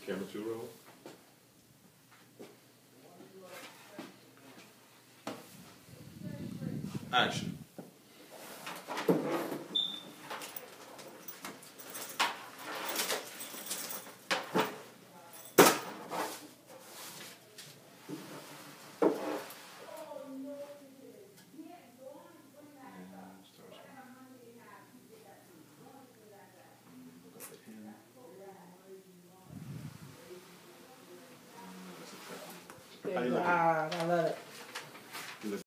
Camera 2 roll. Action. Good job. I love it.